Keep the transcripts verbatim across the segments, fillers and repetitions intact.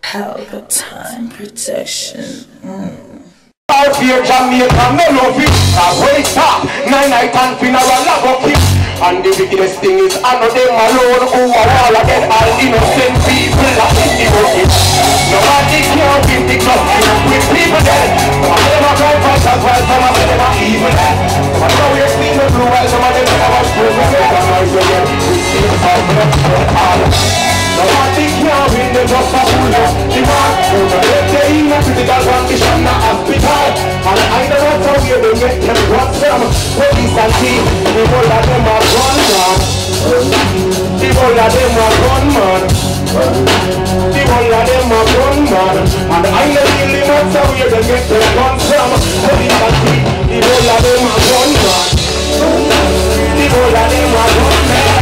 Palpatine protection. Mm. Out here, Jamaica, no love it. I wait up, nine night and funeral love it. And the wickedest thing is, I know them alone who are all again, all innocent people that is the bucket. Nobody can win the club with people dead. Some of them are crying for as well, some of them are evil dead. Some of them are weird things to do well, some of them are much good. Some of them are noise again, we see the fight for them all. Nobody can win the just a fool up. The man who the left there in a critical condition, not hospital. And I don't know how you will get them drugs from police and team. The whole of them are gun man. The whole of them are gun man. The whole of them are gun man. And I don't really know how you will get them guns from police and team. The whole of them are gun man. The whole of them are gun man.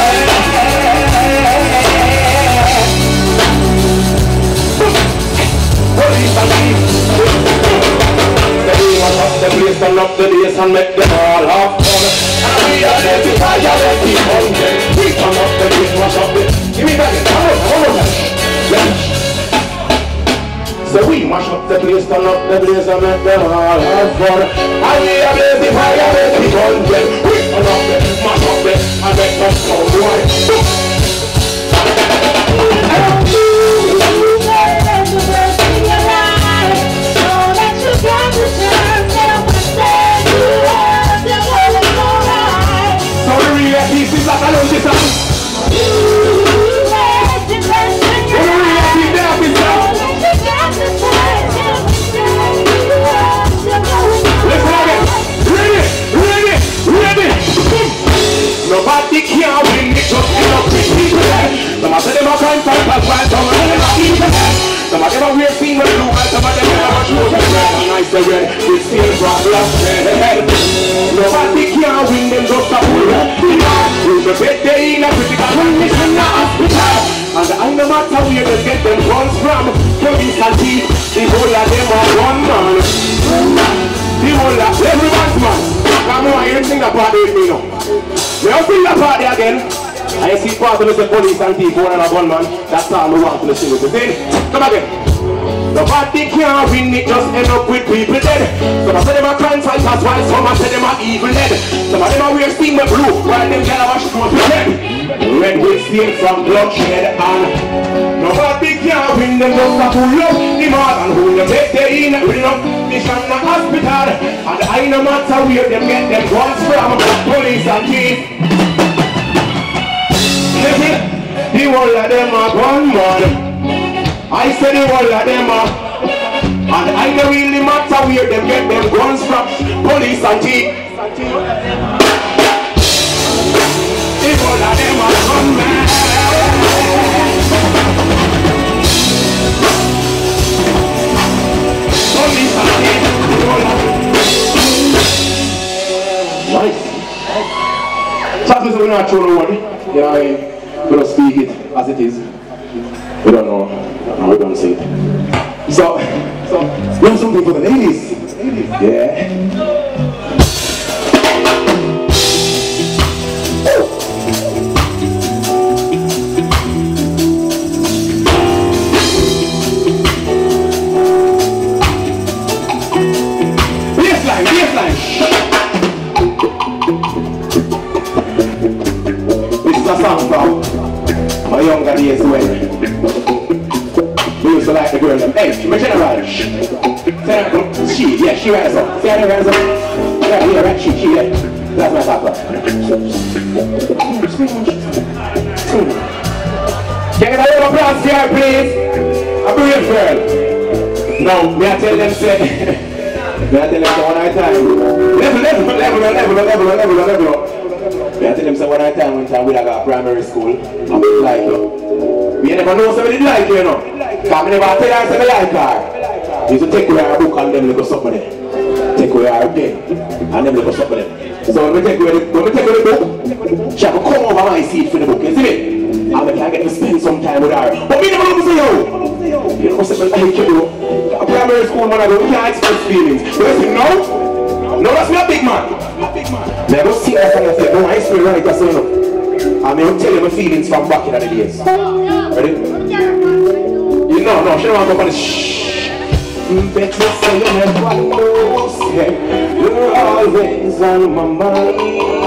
Police and team. The place turn up the bass and make them all have fun. And we are there to fire the people. We turn up the bass, mash up the... Give me that, come on, come on. Yeah. So we mash up the place, turn up the bass and make them all have fun. And we are there to fire the people. We turn up the, mash up the, and make them come boy. I don't do this is like a lunch song. You let the best in your life. Listen again. Ready, ready, ready. Nobody can win it, just enough with people. Some of them are crying for us, while some of them are evil. Some of them are weird things with blue, while some of them are shoes with red. And I say red, with steel from black red. Nobody can win them, just a fool. The bed they in a critical condition, not hospital. And I no matter where they get them guns from, police and thief, the whole of them are one man. The whole of everyone's man. Come on, you sing the party with me now. You don't sing the party again. I see part of the police and thief, one and a one man. That's all we want to sing with the thing. Come again. Nobody can win it, just end up with people dead. Some of them are crime fighters, while some of them are evil dead. Some of them are weird steam with blue, while them get a wash from red. Red will steal from bloodshed, and nobody can win them, just a fool up the man. And who you take they in, bring up mission the hospital. And I no matter where them get them guns from, police and thief. The whole of them are gunmen. I said the whole of them are, and I don't really matter where them get them guns from, police and thief. The whole of them are gunmen. Police and thief. The whole of them. Nice. Chat is we're not sure what, you know, we don't speak it as it is. We don't know, and we don't say it. So, so we have something for the ladies. Yeah. Baseline, baseline. This is a song from my younger days when we used to like the girl them. Hey, my general. She, yeah, she writes up. See how they write up? Yeah, yeah, right, she, she, yeah. That's my papa. Can I get a little applause here, please? A brave girl. No, may I tell them, say, may I tell them say one at a time. Level, level, level, level, level, level, level. May I tell them say one at a time when time we got primary school. I'm like, you. We never know somebody like you, you know. Because I never tell her somebody like her. You used to take away our book and them little something there. Take away our pen and them little something there. So when we take away the, when we take away the book, she have to come over my seat for the book, you see me? And we can get to spend some time with her. But me never look to you. You know something like you do. A primary school man I go, we can't express feelings. But you see, no? No, that's me a big man. Now go see her and say, no, I explain right, that's enough. And I will tell you my feelings from back in the days. Ready? You No, no, she don't want to go on this. Shh. Bet you say you never know, say you're always on my mind.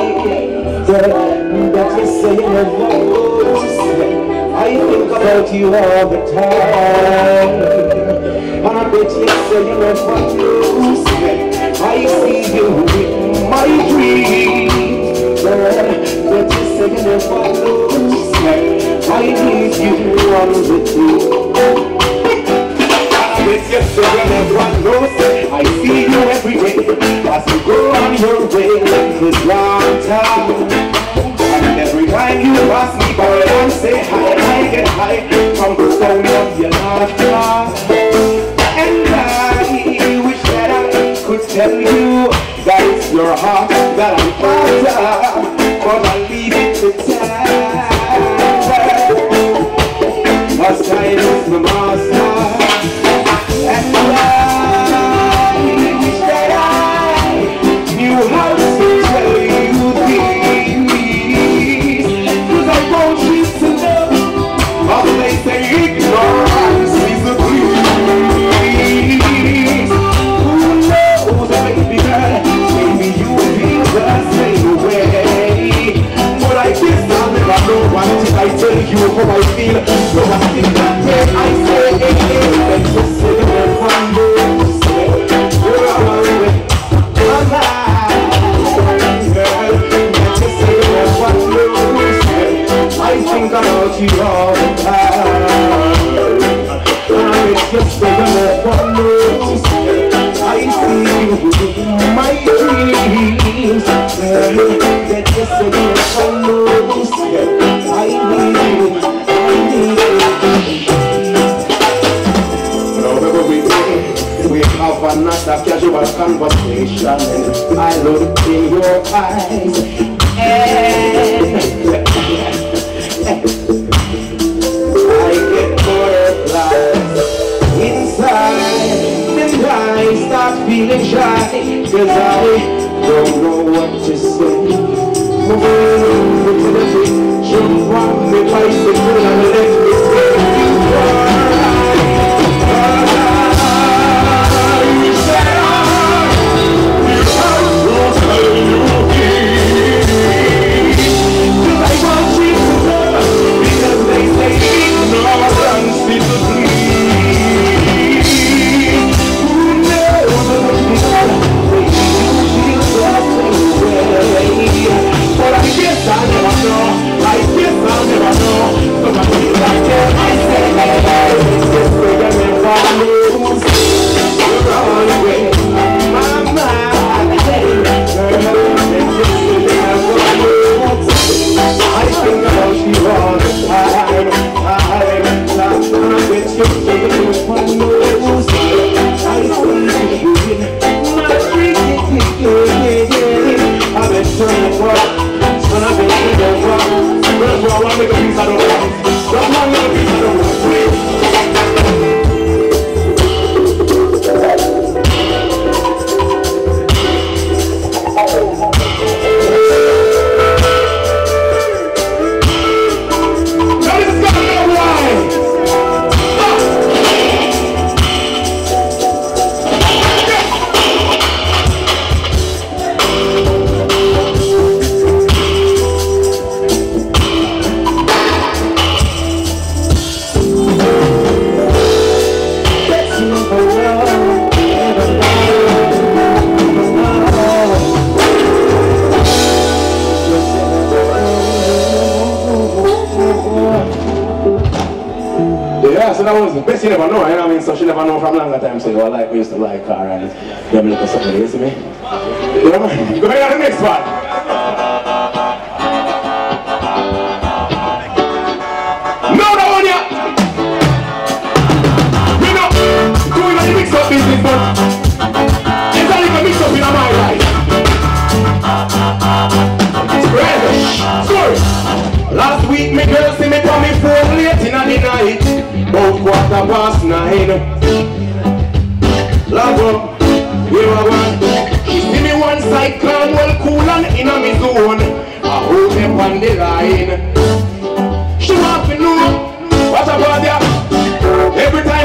Bet you say you never know, say I think about you all the time. And I bet you say you never know, say I see you in my dreams. Bet you say you never know, say I need you on the team. With your seven one no say I see you every day as you go on your way this long time. And every time you pass me by and say hi, I get high from the sound of your laughter. And I wish that I could tell you that it's your heart that I'm after, but I'll leave it to time. As time is the master. And I wish that I knew how to tell you this, 'cause I want you to know, but they say ignorance is a bliss. Who knows, baby girl, maybe you feel the same way. But I guess I'll never know until I tell you how I feel. So I think that way I say, hey, hey, let's just say one day, say, you're always on my mind, girl. Let's just say one day, say, I think about you all the time. And let's just say one day, say, I see you in my dreams, girl. Let's just say one day, say, I need you, I need you. We have another casual conversation, and I look in your eyes, and I get butterflies inside, and I start feeling shy, 'cause I don't know what to say. Jump on the bicycle and let me take you far. But I guess I'll never know. I guess I'll never know. But I feel like I say, it's just way I never lose. You're always on my mind. It's just way I never lose. I think about you all the time. I'm not with you, baby, one lose. I see you in my dreams. I've been turning for and I've been in the wrong. That's why I want to make a piece out of it. That's why I make a piece out of it. Now this is gonna know why. Yeah, so that was the best you never know, you know what I mean? So she never know from longer time, so you like we used to like her and them little something, you see me? Yeah, man. Go ahead on the next part. No, that one, yeah! You know, doing a mix up business, but it's not even mix up in my life. Right, sorry. Last week, my girl see me coming home late in the night, about quarter past nine. Love up, here I want. She see me one side, calm, well, cool and in a me zone. I hold them on the line. She want to know what about ya. Every time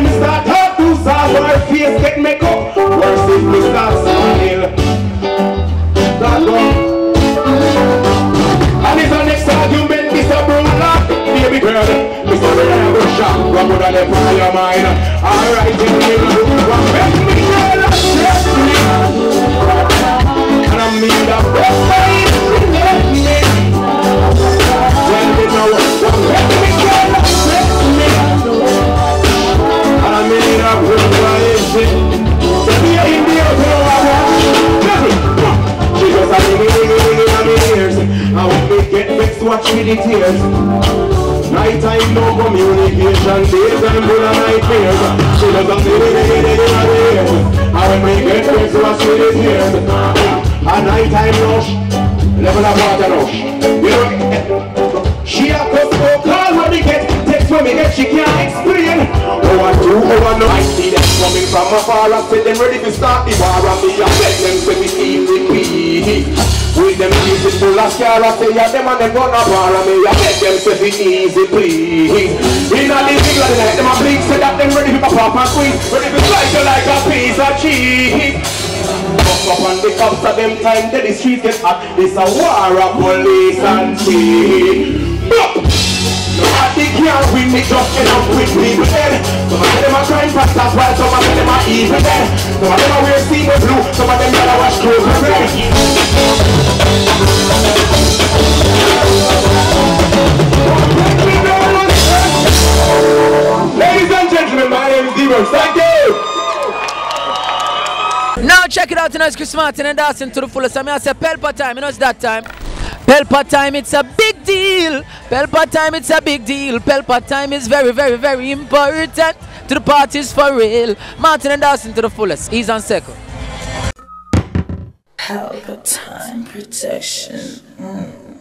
shot, what would I let on your mind? Alright, in the middle, what make me girl upset me? And I mean that best time to let me. Well, you know, what make me girl upset me? And I mean that good crazy. So be in the open water. She goes a ring, ring, ring in my ears. I want me get vexed, watch me the tears. Night time, no communication, days and full of nightmares. She does a ring, ring, ring in my ears. I want me get vexed, watch me the tears. A night time rush, level of water rush. You know, she a cuss go call when we get text when we get, she can't explain. Oh, I do, oh, I know. I see them coming from afar. I said them ready to start the war. And me I bet them say we easy peasy. With them easy full of scar. I say yeah, them and them gonna bar. And me I bet them say we easy please. In a living like that, them a bleak. Say that them ready to pop and squeeze. Ready to slice you like a piece of cheese. Up on the cops of them time till the streets get hot. This a war of police and thief. Nobody can win me, just enough with people dead. Some of them are crime pastas while some of them are evil dead. Some of them are wear steam with blue, some of them gotta wash clothes with red. Ladies and gentlemen, my name is D-Works. Thank you. Now check it out tonight, Chris Martin and dancing to the fullest. I mean, I say Pelpa time, you know it's that time. Pelpa time, it's a big deal. Pelpa time, it's a big deal. Pelpa time is very, very, very important to the parties for real. Martin and dancing to the fullest. He's on second. Pelpa time protection. Mm.